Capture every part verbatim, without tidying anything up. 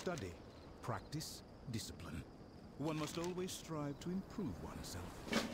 Study, practice, discipline. One must always strive to improve oneself.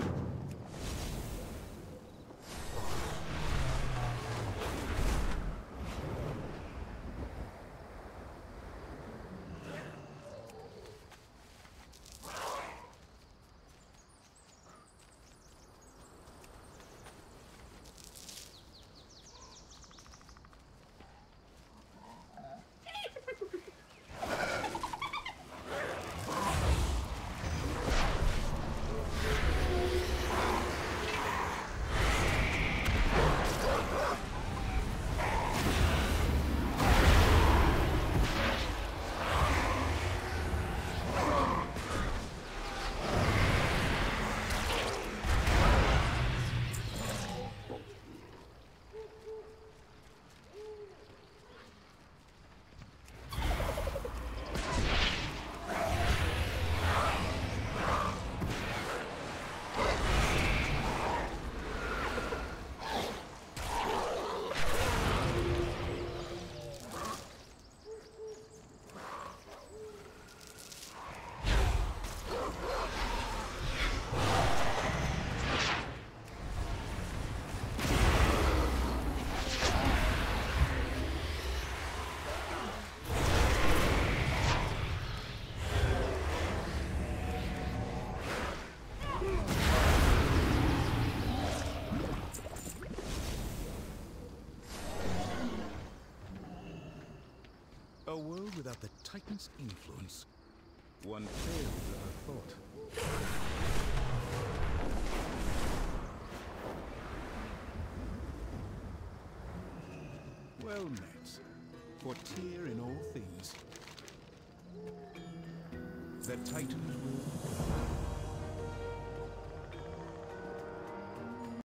A world without the Titan's influence. One failed to have thought. Well met. For Tyr in all things. The Titans will